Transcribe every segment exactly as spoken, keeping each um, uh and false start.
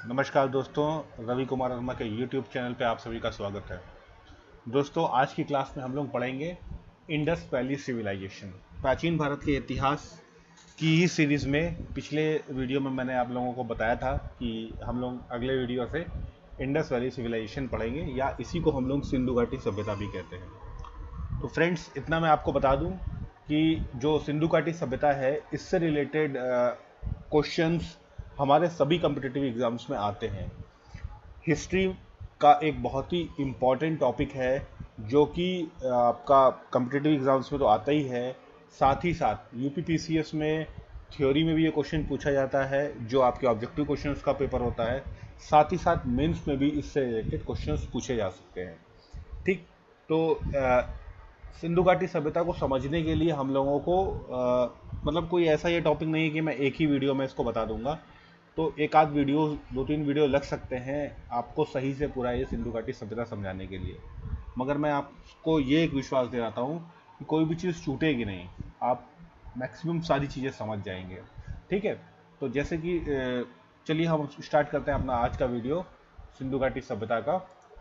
नमस्कार दोस्तों, रवि कुमार वर्मा के यूट्यूब चैनल पे आप सभी का स्वागत है। दोस्तों, आज की क्लास में हम लोग पढ़ेंगे इंडस वैली सिविलाइजेशन, प्राचीन भारत के इतिहास की ही सीरीज़ में। पिछले वीडियो में मैंने आप लोगों को बताया था कि हम लोग अगले वीडियो से इंडस वैली सिविलाइजेशन पढ़ेंगे, या इसी को हम लोग सिंधु घाटी सभ्यता भी कहते हैं। तो फ्रेंड्स, इतना मैं आपको बता दूं कि जो सिंधु घाटी सभ्यता है, इससे रिलेटेड क्वेश्चंस हमारे सभी कम्पिटिटिव एग्जाम्स में आते हैं। हिस्ट्री का एक बहुत ही इम्पॉर्टेंट टॉपिक है जो कि आपका कम्पिटिटिव एग्जाम्स में तो आता ही है, साथ ही साथ यूपीपीसीएस में थ्योरी में भी ये क्वेश्चन पूछा जाता है, जो आपके ऑब्जेक्टिव क्वेश्चंस का पेपर होता है। साथ ही साथ मेंस में भी इससे रिलेटेड क्वेश्चंस पूछे जा सकते हैं। ठीक, तो आ, सिंधु घाटी सभ्यता को समझने के लिए हम लोगों को आ, मतलब कोई ऐसा ये टॉपिक नहीं है कि मैं एक ही वीडियो में इसको बता दूंगा। तो एक आध वीडियो, दो तीन वीडियो लग सकते हैं आपको सही से पूरा ये सिंधु घाटी सभ्यता समझाने के लिए, मगर मैं आपको ये एक विश्वास दिलाता हूँ कि कोई भी चीज़ छूटेगी नहीं, आप मैक्सिमम सारी चीज़ें समझ जाएंगे। ठीक है, तो जैसे कि चलिए हम स्टार्ट करते हैं अपना आज का वीडियो सिंधु घाटी सभ्यता का।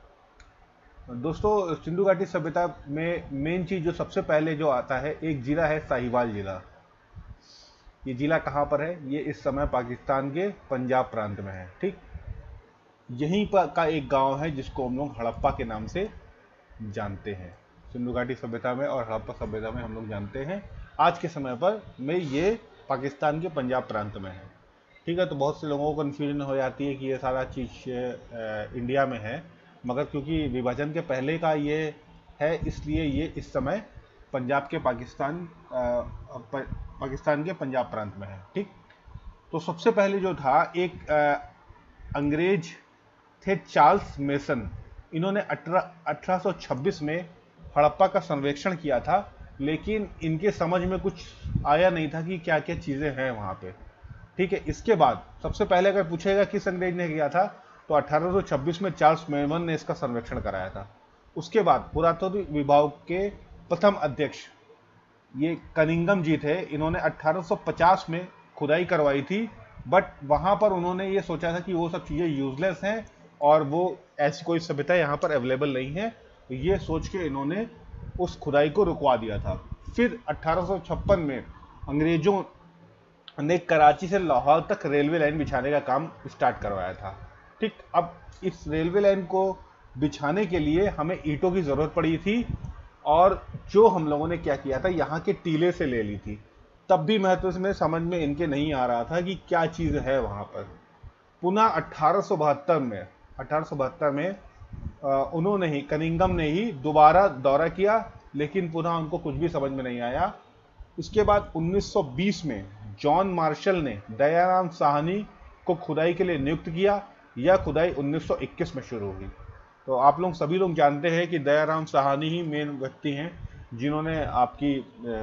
दोस्तों, सिंधु घाटी सभ्यता में मेन चीज़ जो सबसे पहले जो आता है, एक जिला है साहिवाल जिला। ये जिला कहाँ पर है? ये इस समय पाकिस्तान के पंजाब प्रांत में है। ठीक, यहीं पर का एक गांव है जिसको हम लोग हड़प्पा के नाम से जानते हैं। सिंधु घाटी सभ्यता में और हड़प्पा सभ्यता में हम लोग जानते हैं। आज के समय पर में ये पाकिस्तान के पंजाब प्रांत में है। ठीक है, तो बहुत से लोगों को कन्फ्यूजन हो जाती है कि ये सारा चीज़ इंडिया में है, मगर क्योंकि विभाजन के पहले का ये है, इसलिए ये इस समय पंजाब के पाकिस्तान प, पाकिस्तान के पंजाब प्रांत में है। ठीक, तो सबसे पहले जो था, एक आ, अंग्रेज थे चार्ल्स मेसन। इन्होंने अठारह सौ छब्बीस में हड़प्पा का सर्वेक्षण किया था, लेकिन इनके समझ में कुछ आया नहीं था कि क्या क्या चीज़ें हैं वहाँ पे। ठीक है, इसके बाद सबसे पहले अगर पूछेगा किस अंग्रेज ने किया था, तो अठारह सौ छब्बीस में चार्ल्स मेसन ने इसका सर्वेक्षण कराया था। उसके बाद पुरातत्व विभाग के प्रथम अध्यक्ष ये कनिंगम जी थे। इन्होंने अठारह सौ पचास में खुदाई करवाई थी, बट वहां पर उन्होंने ये सोचा था कि वो सब चीज़ें यूजलेस हैं और वो ऐसी कोई सभ्यता यहाँ पर अवेलेबल नहीं है। तो ये सोच के इन्होंने उस खुदाई को रुकवा दिया था। फिर अठारह सौ छप्पन में अंग्रेजों ने कराची से लाहौर तक रेलवे लाइन बिछाने का काम स्टार्ट करवाया था। ठीक, अब इस रेलवे लाइन को बिछाने के लिए हमें ईंटों की ज़रूरत पड़ी थी, और जो हम लोगों ने क्या किया था, यहाँ के टीले से ले ली थी। तब भी महत्व में समझ में इनके नहीं आ रहा था कि क्या चीज़ है वहाँ पर। पुनः अठारह सौ बहत्तर में अठारह सौ बहत्तर में आ, उन्होंने ही, कनिंगम ने ही दोबारा दौरा किया, लेकिन पुनः उनको कुछ भी समझ में नहीं आया। उसके बाद उन्नीस सौ बीस में जॉन मार्शल ने दयाराम साहनी को खुदाई के लिए नियुक्त किया। यह खुदाई उन्नीस सौ इक्कीस में शुरू हुई। तो आप लोग सभी लोग जानते हैं कि दयाराम साहनी ही मेन व्यक्ति हैं जिन्होंने आपकी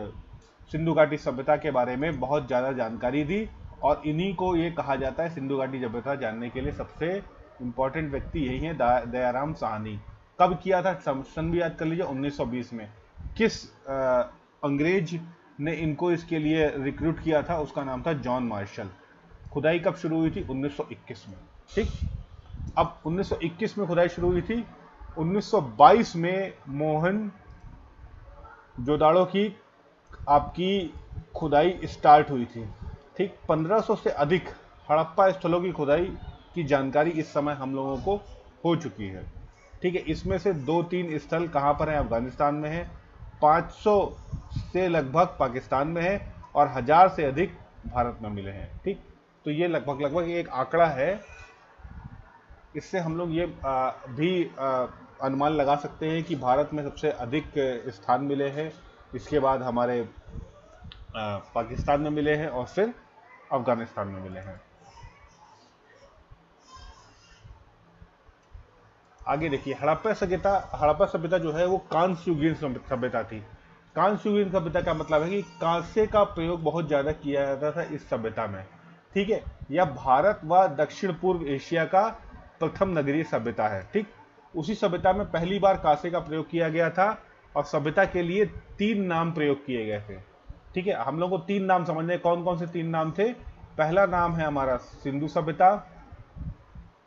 सिंधु घाटी सभ्यता के बारे में बहुत ज़्यादा जानकारी दी, और इन्हीं को ये कहा जाता है सिंधु घाटी सभ्यता जानने के लिए सबसे इम्पोर्टेंट व्यक्ति यही है, दयाराम साहनी। कब किया था सन भी याद कर लीजिए, उन्नीस सौ बीस में। किस आ, अंग्रेज ने इनको इसके लिए रिक्रूट किया था, उसका नाम था जॉन मार्शल। खुदाई कब शुरू हुई थी? उन्नीस सौ इक्कीस में। ठीक, अब उन्नीस सौ इक्कीस में खुदाई शुरू हुई थी। उन्नीस सौ बाईस में मोहन जोदाड़ो की आपकी खुदाई स्टार्ट हुई थी। ठीक, पंद्रह सौ से अधिक हड़प्पा स्थलों की खुदाई की जानकारी इस समय हम लोगों को हो चुकी है। ठीक है, इसमें से दो तीन स्थल कहाँ पर हैं? अफगानिस्तान में है, पाँच सौ से लगभग पाकिस्तान में है, और हजार से अधिक भारत में मिले हैं। ठीक, तो ये लगभग लगभग एक आंकड़ा है। इससे हम लोग ये आ, भी आ, अनुमान लगा सकते हैं कि भारत में सबसे अधिक स्थान मिले हैं, इसके बाद हमारे आ, पाकिस्तान में मिले हैं, और फिर अफगानिस्तान में मिले हैं। आगे देखिए, हड़प्पा सभ्यता हड़प्पा सभ्यता जो है वो कांस्य युगीन सभ्यता थी। कांस्य युगीन सभ्यता का मतलब है कि कांसे का प्रयोग बहुत ज्यादा किया जाता था इस सभ्यता में। ठीक है, यह भारत व दक्षिण पूर्व एशिया का प्रथम नगरीय सभ्यता है। ठीक, उसी सभ्यता में पहली बार कांसे का प्रयोग किया गया था, और सभ्यता के लिए तीन नाम प्रयोग किए गए थे। ठीक है, हम लोग को तीन नाम समझने, कौन कौन से तीन नाम थे? पहला नाम है हमारा सिंधु सभ्यता,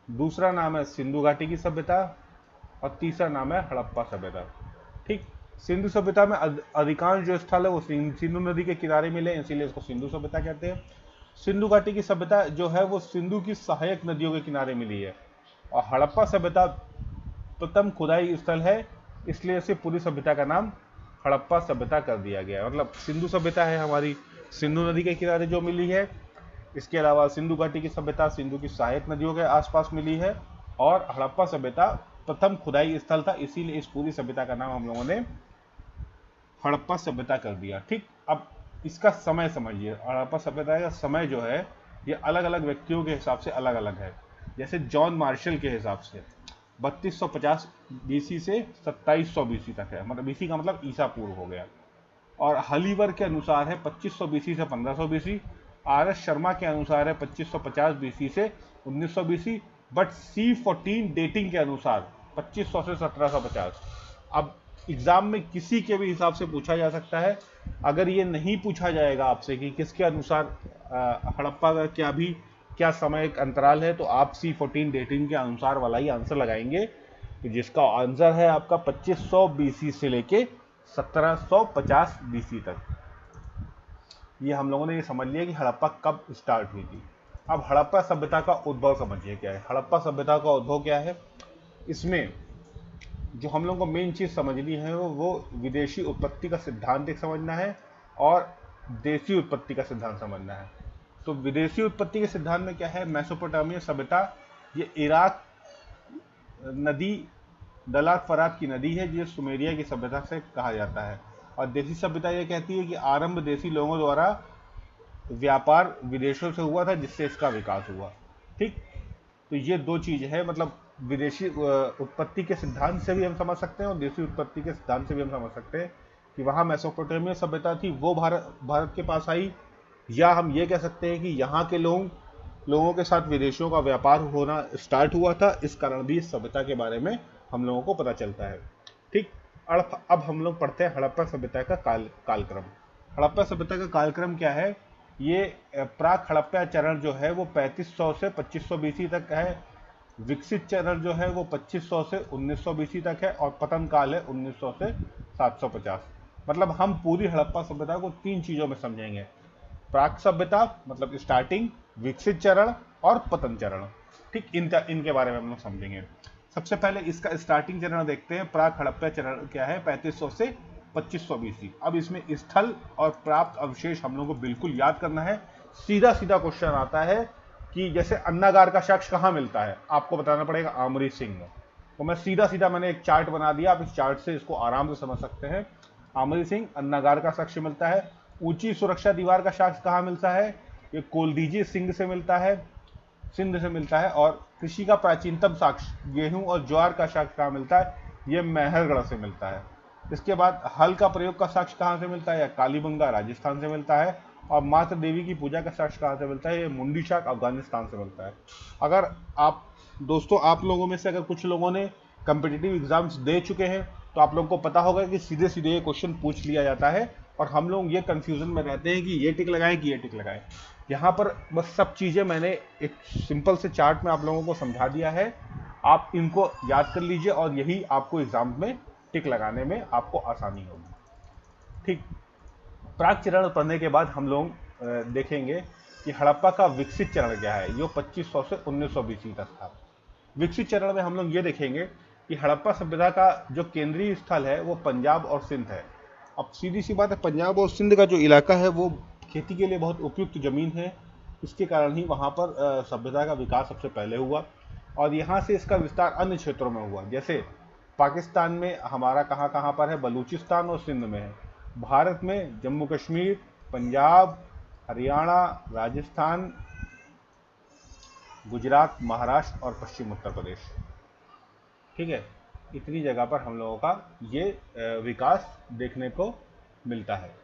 दूसरा नाम है सिंधु घाटी की सभ्यता और तीसरा नाम है हड़प्पा सभ्यता। ठीक, सिंधु सभ्यता में अधिकांश जो स्थल है वो सिंधु नदी के किनारे मिले, इसीलिए इसको सिंधु सभ्यता कहते हैं। सिंधु घाटी की सभ्यता जो है वो सिंधु की सहायक नदियों के किनारे मिली है। और हड़प्पा सभ्यता प्रथम खुदाई स्थल है, इसलिए इसे पूरी सभ्यता का नाम हड़प्पा सभ्यता कर दिया गया है। मतलब सिंधु सभ्यता है हमारी सिंधु नदी के किनारे जो मिली है, इसके अलावा सिंधु घाटी की सभ्यता सिंधु की सहायक नदियों के आसपास मिली है, और हड़प्पा सभ्यता प्रथम खुदाई स्थल था, इसीलिए इस पूरी सभ्यता का नाम हम लोगों ने हड़प्पा सभ्यता कर दिया। ठीक, अब इसका समय समझिए। हड़प्पा सभ्यता का समय जो है ये अलग अलग व्यक्तियों के हिसाब से अलग अलग है। जैसे जॉन मार्शल के हिसाब से बत्तीस सौ पचास बीसी से सत्ताईस सौ बीसी तक है, मतलब बीसी का मतलब ईसा पूर्व हो गया। और हलीवर के अनुसार है पच्चीस सौ बीसी से पंद्रह सौ बीसी। आर एस शर्मा के अनुसार है पच्चीस सौ पचास बीसी से उन्नीस सौ BC. But C fourteen dating के अनुसार पच्चीस सौ से सत्रह सौ पचास। अब एग्जाम में किसी के भी हिसाब से पूछा जा सकता है। अगर ये नहीं पूछा जाएगा आपसे कि किसके अनुसार हड़प्पा का क्या भी क्या समय अंतराल है, तो आप सी फोर्टीन डेटिंग के अनुसार वाला ही आंसर लगाएंगे, तो जिसका आंसर है आपका पच्चीस सौ बीसी से लेके सत्रह सौ पचास बीसी तक। ये हम लोगों ने ये समझ लिया कि हड़प्पा कब स्टार्ट हुई थी। अब हड़प्पा सभ्यता का उद्भव समझिए क्या है। हड़प्पा सभ्यता का उद्भव क्या है, इसमें जो हम लोगों को मेन चीज समझनी है वो वो विदेशी उत्पत्ति का सिद्धांत एक समझना है और देशी उत्पत्ति का सिद्धांत समझना है। तो विदेशी उत्पत्ति के सिद्धांत में क्या है, मेसोपोटामिया सभ्यता ये इराक नदी दलात फरात की नदी है, जो सुमेरिया की सभ्यता से कहा जाता है। और देशी सभ्यता ये कहती है कि आरंभ देशी लोगों द्वारा व्यापार विदेशों से हुआ था, जिससे इसका विकास हुआ। ठीक, तो ये दो चीज है, मतलब विदेशी उत्पत्ति के सिद्धांत से भी हम समझ सकते हैं और देशी उत्पत्ति के सिद्धांत से भी हम समझ सकते हैं कि वहां मेसोपोटामिया सभ्यता थी, वो भारत भारत के पास आई, या हम ये कह सकते हैं कि यहाँ के लोग लोगों के साथ विदेशियों का व्यापार होना स्टार्ट हुआ था, इस कारण भी इस सभ्यता के बारे में हम लोगों को पता चलता है। ठीक, अब हम लोग पढ़ते हैं हड़प्पा सभ्यता का काल कालक्रम। हड़प्पा सभ्यता का कालक्रम क्या है, ये प्राक हड़प्पा चरण जो है वो पैंतीस सौ से पच्चीस सौ बीसी तक है। विकसित चरण जो है वो पच्चीस सौ से उन्नीस सौ बीसी तक है, और पतन काल है उन्नीस सौ से सात सौ पचास। मतलब हम पूरी हड़प्पा सभ्यता को तीन चीजों में समझेंगे, प्राक सभ्यता मतलब स्टार्टिंग, विकसित चरण और पतन चरण। ठीक, इन इनके बारे में हम लोग समझेंगे। सबसे पहले इसका स्टार्टिंग चरण देखते हैं। प्राक हड़प्पा चरण क्या है, पैंतीस सौ से पच्चीस सौ बीसी। अब इसमें स्थल और प्राप्त अवशेष हम लोग को बिल्कुल याद करना है। सीधा सीधा क्वेश्चन आता है कि जैसे अन्नागार का साक्ष्य कहाँ मिलता है, आपको बताना पड़ेगा आमरी सिंह। तो मैं सीधा सीधा मैंने एक चार्ट बना दिया, आप इस चार्ट से इसको आराम से समझ सकते हैं। आमरी सिंह, अन्नागार का साक्ष्य मिलता है। ऊंची सुरक्षा दीवार का साक्ष्य कहाँ मिलता है, ये कोलदीजी सिंह से मिलता है, सिंध से मिलता है। और कृषि का प्राचीनतम साक्ष्य गेहूं और ज्वार का साक्ष्य कहाँ मिलता है, ये मेहरगढ़ से मिलता है। इसके बाद हल का प्रयोग का साक्ष्य कहाँ से मिलता है, या कालीबंगा राजस्थान से मिलता है। और मातृ देवी की पूजा का साक्ष्य कहाँ से मिलता है, ये मुंडी शाक अफगानिस्तान से मिलता है। अगर आप दोस्तों आप लोगों में से अगर कुछ लोगों ने कम्पिटिटिव एग्जाम्स दे चुके हैं तो आप लोगों को पता होगा कि सीधे सीधे ये क्वेश्चन पूछ लिया जाता है, और हम लोग ये कंफ्यूजन में रहते हैं कि ये टिक लगाएं कि ये टिक लगाएं। यहाँ पर बस सब चीज़ें मैंने एक सिंपल से चार्ट में आप लोगों को समझा दिया है, आप इनको याद कर लीजिए और यही आपको एग्जाम में टिक लगाने में आपको आसानी होगी। ठीक, प्राक चरण पढ़ने के बाद हम लोग देखेंगे कि हड़प्पा का विकसित चरण क्या है, जो पच्चीस सौ से उन्नीस सौ बीसी तक था। विकसित चरण में हम लोग ये देखेंगे कि हड़प्पा सभ्यता का जो केंद्रीय स्थल है वो पंजाब और सिंध है। अब सीधी सी बात है, पंजाब और सिंध का जो इलाका है वो खेती के लिए बहुत उपयुक्त जमीन है, इसके कारण ही वहाँ पर सभ्यता का विकास सबसे पहले हुआ, और यहाँ से इसका विस्तार अन्य क्षेत्रों में हुआ। जैसे पाकिस्तान में हमारा कहाँ कहाँ पर है, बलूचिस्तान और सिंध में है। भारत में जम्मू कश्मीर, पंजाब, हरियाणा, राजस्थान, गुजरात, महाराष्ट्र और पश्चिम उत्तर प्रदेश। ठीक है, इतनी जगह पर हम लोगों का ये विकास देखने को मिलता है।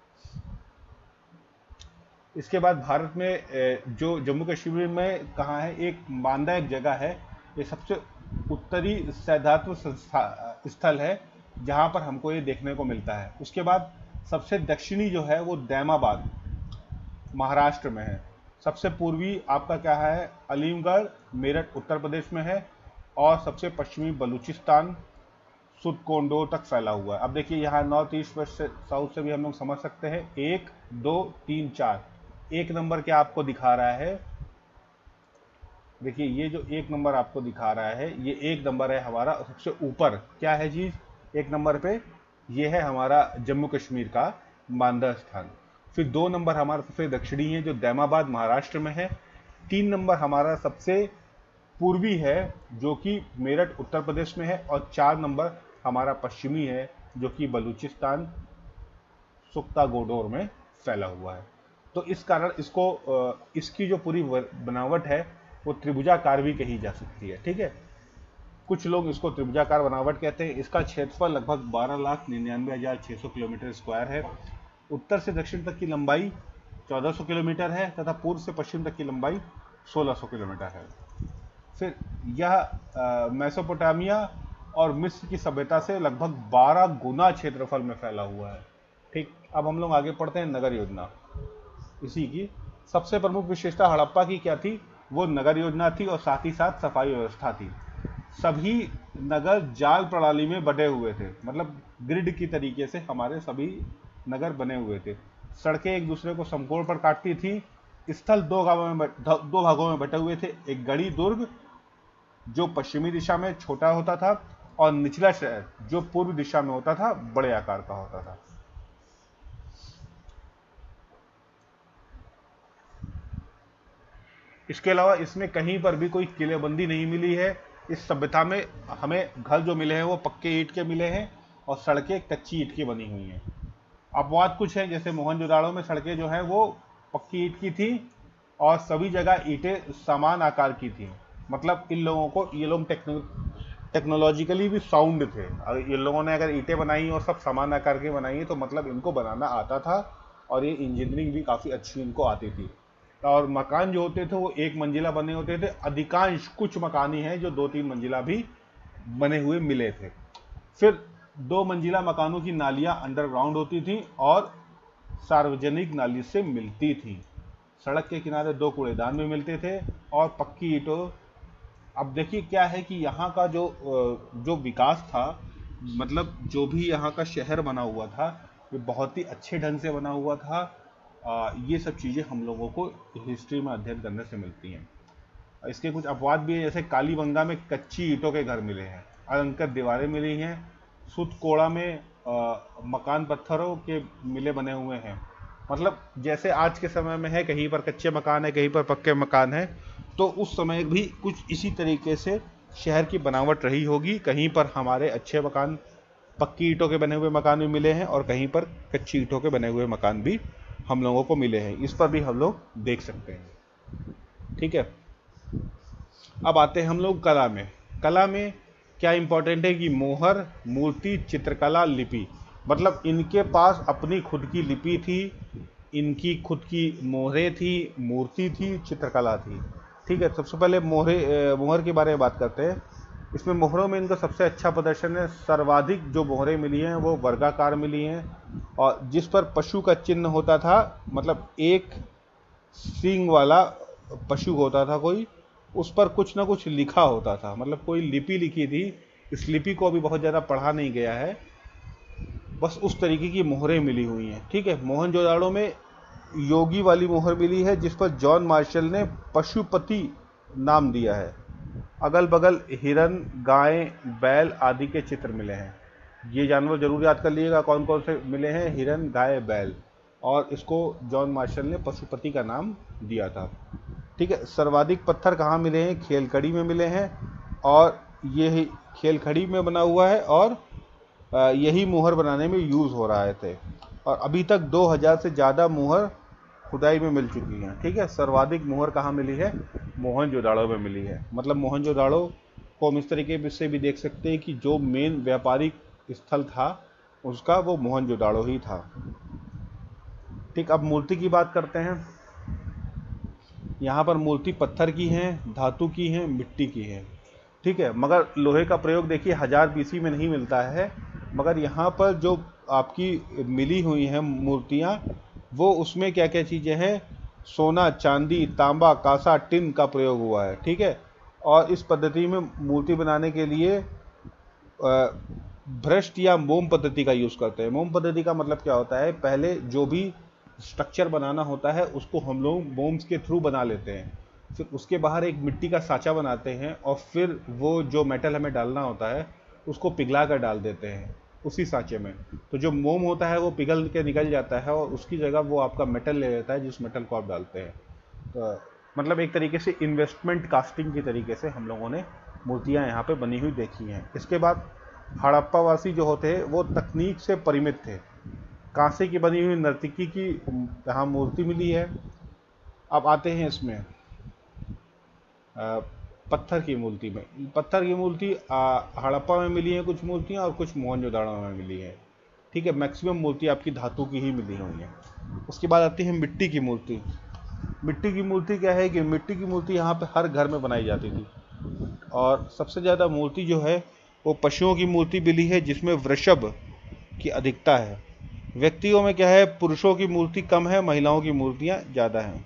इसके बाद भारत में जो जम्मू कश्मीर में कहाँ है, एक बांदा एक जगह है, ये सबसे उत्तरी सैद्धांतिक स्थल है जहाँ पर हमको ये देखने को मिलता है। उसके बाद सबसे दक्षिणी जो है वो दैमाबाद महाराष्ट्र में है। सबसे पूर्वी आपका क्या है, अलीमगढ़ मेरठ उत्तर प्रदेश में है, और सबसे पश्चिमी बलूचिस्तान सुदकोंडोर तक फैला हुआ है। अब देखिए यहाँ नॉर्थ ईस्ट वेस्ट साउथ से भी हम लोग समझ सकते हैं, एक दो तीन चार। एक नंबर क्या आपको दिखा रहा है, देखिए ये जो एक नंबर आपको दिखा रहा है, ये एक नंबर है हमारा सबसे ऊपर। क्या है जी एक नंबर पे, ये है हमारा जम्मू कश्मीर का मानदा स्थान। फिर दो नंबर हमारा सबसे दक्षिणी है जो दैमाबाद महाराष्ट्र में है। तीन नंबर हमारा सबसे पूर्वी है जो कि मेरठ उत्तर प्रदेश में है, और चार नंबर हमारा पश्चिमी है जो कि बलूचिस्तान सुक्ता गोडोर में फैला हुआ है। तो इस कारण इसको, इसकी जो पूरी बनावट है वो त्रिभुजाकार भी कही जा सकती है। ठीक है, कुछ लोग इसको त्रिभुजाकार बनावट कहते हैं। इसका क्षेत्रफल लगभग बारह लाख निन्यानवे हजार छः सौ किलोमीटर स्क्वायर है। उत्तर से दक्षिण तक की लंबाई चौदह सौ किलोमीटर है तथा पूर्व से पश्चिम तक की लंबाई सोलह सौ किलोमीटर है। फिर यह मेसोपोटामिया और मिस्र की सभ्यता से लगभग बारह गुना क्षेत्रफल में फैला हुआ है। ठीक, अब हम लोग आगे पढ़ते हैं नगर योजना। इसी की सबसे प्रमुख विशेषता हड़प्पा की क्या थी, वो नगर योजना थी और साथ ही साथ सफाई व्यवस्था थी। सभी नगर जाल प्रणाली में बटे हुए थे, मतलब ग्रिड की तरीके से हमारे सभी नगर बने हुए थे। सड़कें एक दूसरे को समकोण पर काटती थी। स्थल दो गांवों में दो भागों में बटे हुए थे, एक गढ़ी दुर्ग जो पश्चिमी दिशा में छोटा होता था, और निचला शहर जो पूर्व दिशा में होता था, बड़े आकार का होता था। इसके अलावा इसमें कहीं पर भी कोई किलेबंदी नहीं मिली है। इस सभ्यता में हमें घर जो मिले हैं वो पक्के ईंट के मिले हैं, और सड़कें कच्ची ईंट की बनी हुई हैं। अपवाद कुछ है, जैसे मोहनजोदाड़ो में सड़कें जो हैं वो पक्की ईंट की थी, और सभी जगह ईंटें समान आकार की थी। मतलब इन लोगों को, ये लोग टेक्नो टेक्नोलॉजिकली भी साउंड थे। अगर इन लोगों ने अगर ईंटें बनाई और सब समान आकार के बनाई तो मतलब इनको बनाना आता था, और ये इंजीनियरिंग भी काफ़ी अच्छी इनको आती थी। और मकान जो होते थे वो एक मंजिला बने होते थे। अधिकांश कुछ मकान ही हैं जो दो तीन मंजिला भी बने हुए मिले थे। फिर दो मंजिला मकानों की नालियां अंडरग्राउंड होती थी और सार्वजनिक नाली से मिलती थी। सड़क के किनारे दो कूड़ेदान भी मिलते थे और पक्की ईंटों। अब देखिए क्या है कि यहाँ का जो जो विकास था, मतलब जो भी यहाँ का शहर बना हुआ था, ये बहुत ही अच्छे ढंग से बना हुआ था। आ, ये सब चीज़ें हम लोगों को हिस्ट्री में अध्ययन करने से मिलती हैं। इसके कुछ अपवाद भी है, जैसे कालीबंगा में कच्ची ईंटों के घर मिले हैं, अलंकृत दीवारें मिली हैं। सुतकोड़ा में आ, मकान पत्थरों के मिले बने हुए हैं। मतलब जैसे आज के समय में है, कहीं पर कच्चे मकान है, कहीं पर पक्के मकान है, तो उस समय भी कुछ इसी तरीके से शहर की बनावट रही होगी। कहीं पर हमारे अच्छे मकान पक्की ईंटों के बने हुए मकान भी मिले हैं, और कहीं पर कच्ची ईंटों के बने हुए मकान भी हम लोगों को मिले हैं। इस पर भी हम लोग देख सकते हैं। ठीक है, अब आते हैं हम लोग कला में। कला में क्या इंपॉर्टेंट है कि मोहर, मूर्ति, चित्रकला, लिपि, मतलब इनके पास अपनी खुद की लिपि थी, इनकी खुद की मोहरें थी, मूर्ति थी, चित्रकला थी। ठीक है, सबसे पहले मोहरे मोहर के बारे में बात करते हैं। इसमें मोहरों में इनका सबसे अच्छा प्रदर्शन है। सर्वाधिक जो मोहरें मिली हैं वो वर्गाकार मिली हैं, और जिस पर पशु का चिन्ह होता था, मतलब एक सींग वाला पशु होता था कोई, उस पर कुछ ना कुछ लिखा होता था, मतलब कोई लिपि लिखी थी। इस लिपि को अभी बहुत ज़्यादा पढ़ा नहीं गया है, बस उस तरीके की मोहरें मिली हुई हैं। ठीक है, मोहनजोदाड़ो में योगी वाली मोहर मिली है, जिस पर जॉन मार्शल ने पशुपति नाम दिया है। अगल बगल हिरन, गाय, बैल आदि के चित्र मिले हैं। ये जानवर जरूर याद कर लीजिएगा कौन कौन से मिले हैं, हिरन, गाय, बैल, और इसको जॉन मार्शल ने पशुपति का नाम दिया था। ठीक है, सर्वाधिक पत्थर कहाँ मिले हैं, खेलखड़ी में मिले हैं, और ये खेलखड़ी में बना हुआ है, और यही मोहर बनाने में यूज़ हो रहा थे। और अभी तक दो हज़ार से ज़्यादा मोहर खुदाई में मिल चुकी हैं। ठीक है, सर्वाधिक मोहर कहाँ मिली है, मोहनजोदाड़ो में मिली है। मतलब मोहनजोदाड़ो को हम इस तरीके से भी देख सकते हैं कि जो मेन व्यापारिक स्थल था उसका वो मोहनजोदाड़ो ही था। ठीक, अब मूर्ति की बात करते हैं। यहाँ पर मूर्ति पत्थर की है, धातु की है, मिट्टी की है। ठीक है, मगर लोहे का प्रयोग देखिए हजार बीसी में नहीं मिलता है, मगर यहाँ पर जो आपकी मिली हुई हैं मूर्तियाँ, वो उसमें क्या क्या चीज़ें हैं, सोना, चांदी, तांबा, कांसा, टिन का प्रयोग हुआ है। ठीक है, और इस पद्धति में मूर्ति बनाने के लिए भ्रष्ट या मोम पद्धति का यूज़ करते हैं। मोम पद्धति का मतलब क्या होता है, पहले जो भी स्ट्रक्चर बनाना होता है उसको हम लोग मोम्स के थ्रू बना लेते हैं, फिर उसके बाहर एक मिट्टी का साँचा बनाते हैं और फिर वो जो मेटल हमें डालना होता है उसको पिघला कर डाल देते हैं उसी सांचे में। तो जो मोम होता है वो पिघल के निकल जाता है और उसकी जगह वो आपका मेटल ले लेता है, जिस मेटल को आप डालते हैं। तो मतलब एक तरीके से इन्वेस्टमेंट कास्टिंग की तरीके से हम लोगों ने मूर्तियाँ यहाँ पे बनी हुई देखी हैं। इसके बाद हड़प्पावासी जो होते हैं वो तकनीक से परिमित थे। कांसे की बनी हुई नर्तकी की यहाँ मूर्ति मिली है। अब आते हैं इसमें आ, पत्थर की मूर्ति में। पत्थर की मूर्ति हड़प्पा में मिली है कुछ मूर्तियाँ और कुछ मोहनजोदड़ो में मिली है। ठीक है, मैक्सिमम मूर्ति आपकी धातु की ही मिली हुई है। उसके बाद आती है मिट्टी की मूर्ति। मिट्टी की मूर्ति क्या है कि मिट्टी की मूर्ति यहाँ पे हर घर में बनाई जाती थी और सबसे ज़्यादा मूर्ति जो है वो पशुओं की मूर्ति मिली है, जिसमें वृषभ की अधिकता है। व्यक्तियों में क्या है, पुरुषों की मूर्ति कम है, महिलाओं की मूर्तियाँ ज़्यादा हैं।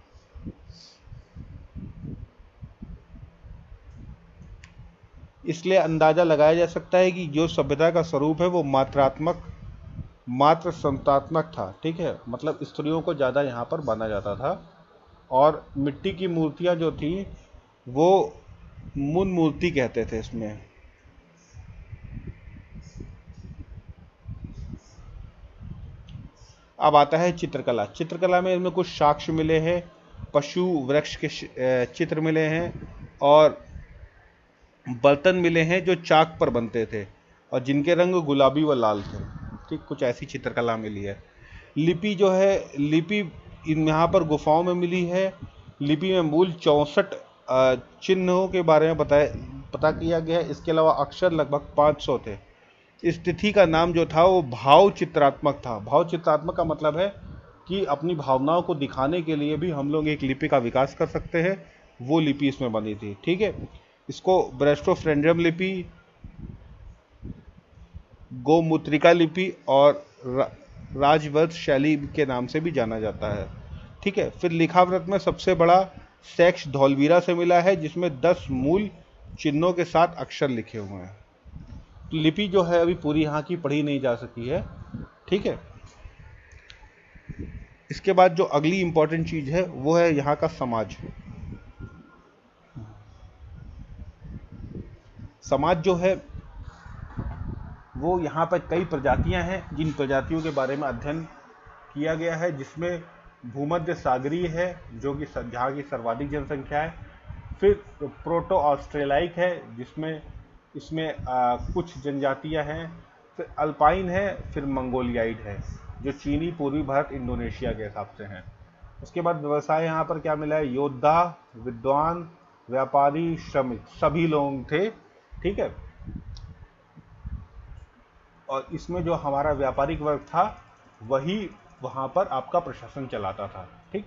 इसलिए अंदाजा लगाया जा सकता है कि जो सभ्यता का स्वरूप है वो मात्रात्मक मात्र संतात्मक था। ठीक है, मतलब स्त्रियों को ज़्यादा यहाँ पर माना जाता था और मिट्टी की मूर्तियाँ जो थी वो मुन मूर्ति कहते थे इसमें। अब आता है चित्रकला। चित्रकला में इसमें कुछ साक्ष्य मिले हैं, पशु वृक्ष के चित्र मिले हैं और बर्तन मिले हैं जो चाक पर बनते थे और जिनके रंग गुलाबी व लाल थे। ठीक, कुछ ऐसी चित्रकला मिली है। लिपि जो है, लिपि यहाँ पर गुफाओं में मिली है। लिपि में मूल चौंसठ चिन्हों के बारे में बताया पता किया गया है। इसके अलावा अक्षर लगभग पाँच सौ थे। इस तिथि का नाम जो था वो भाव चित्रात्मक था। भाव चित्रात्मक का मतलब है कि अपनी भावनाओं को दिखाने के लिए भी हम लोग एक लिपि का विकास कर सकते हैं, वो लिपि इसमें बनी थी। ठीक है, इसको ब्रेस्टोफ्रेंडियम लिपि, गोमूत्रिका लिपि और रा, राजवंश शैली के नाम से भी जाना जाता है। ठीक है, फिर लिखावृत में सबसे बड़ा सेक्स धौलवीरा से मिला है, जिसमें दस मूल चिन्हों के साथ अक्षर लिखे हुए हैं। लिपि जो है अभी पूरी यहाँ की पढ़ी नहीं जा सकी है। ठीक है, इसके बाद जो अगली इंपॉर्टेंट चीज है वो है यहाँ का समाज। समाज जो है वो यहाँ पर कई प्रजातियां हैं, जिन प्रजातियों के बारे में अध्ययन किया गया है, जिसमें भूमध्य सागरीय है जो कि जहाँ की सर्वाधिक जनसंख्या है। फिर प्रोटो ऑस्ट्रेलाइक है जिसमें इसमें आ, कुछ जनजातियां हैं। फिर अल्पाइन है, फिर मंगोलियाइड है जो चीनी, पूर्वी भारत, इंडोनेशिया के हिसाब से हैं। उसके बाद व्यवसाय यहाँ पर क्या मिला है, योद्धा, विद्वान, व्यापारी, श्रमिक सभी लोग थे। ठीक है, और इसमें जो हमारा व्यापारिक वर्ग था वही वहाँ पर आपका प्रशासन चलाता था। ठीक,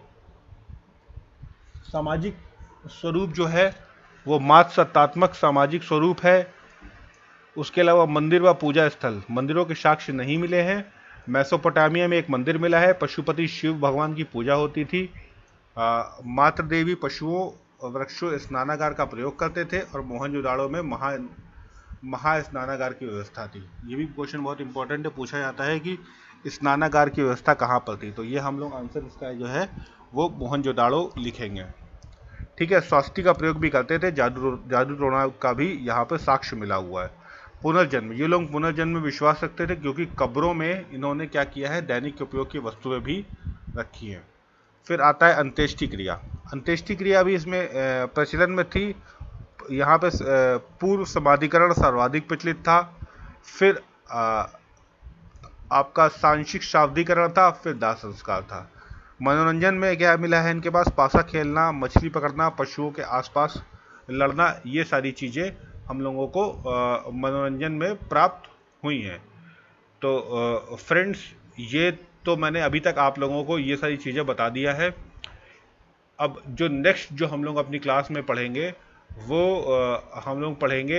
सामाजिक स्वरूप जो है वो मात्र सत्तात्मक सामाजिक स्वरूप है। उसके अलावा मंदिर व पूजा स्थल, मंदिरों के साक्ष्य नहीं मिले हैं। मेसोपोटामिया में एक मंदिर मिला है, पशुपति शिव भगवान की पूजा होती थी। मातृ देवी पशुओं, वृक्षों, स्नानागार का प्रयोग करते थे और मोहनजोदाड़ो में महा महास्नानागार की व्यवस्था थी। ये भी क्वेश्चन बहुत इंपॉर्टेंट है, पूछा जाता है कि स्नानागार की व्यवस्था कहाँ पर थी, तो ये हम लोग आंसर इसका जो है वो मोहनजोदाड़ो लिखेंगे। ठीक है, स्वास्ति का प्रयोग भी करते थे, जादू जादू टोना का भी यहाँ पर साक्ष्य मिला हुआ है। पुनर्जन्म, ये लोग पुनर्जन्म में विश्वास रखते थे क्योंकि कब्रों में इन्होंने क्या किया है, दैनिक उपयोग की वस्तुएं भी रखी हैं। फिर आता है अंत्येष्टि क्रिया। अंत्येष्टि क्रिया भी इसमें प्रचलन में थी। यहाँ पे पूर्व समाधिकरण सर्वाधिक प्रचलित था। फिर आ, आपका सांशिक शाब्दिकरण था, फिर दाह संस्कार था। मनोरंजन में क्या मिला है इनके पास, पासा खेलना, मछली पकड़ना, पशुओं के आसपास लड़ना, ये सारी चीज़ें हम लोगों को आ, मनोरंजन में प्राप्त हुई हैं। तो फ्रेंड्स, ये तो मैंने अभी तक आप लोगों को ये सारी चीज़ें बता दिया है। अब जो नेक्स्ट जो हम लोग अपनी क्लास में पढ़ेंगे वो आ, हम लोग पढ़ेंगे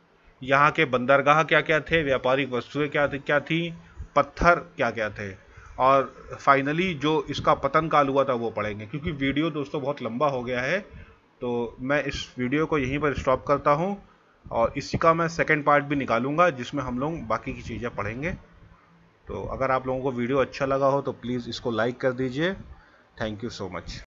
यहाँ के बंदरगाह क्या क्या थे, व्यापारिक वस्तुएं क्या थी क्या थी पत्थर क्या क्या थे, और फाइनली जो इसका पतन काल हुआ था वो पढ़ेंगे। क्योंकि वीडियो दोस्तों बहुत लंबा हो गया है, तो मैं इस वीडियो को यहीं पर स्टॉप करता हूँ और इसी का मैं सेकंड पार्ट भी निकालूंगा जिसमें हम लोग बाकी की चीज़ें पढ़ेंगे। तो अगर आप लोगों को वीडियो अच्छा लगा हो तो प्लीज़ इसको लाइक कर दीजिए। Thank you so much.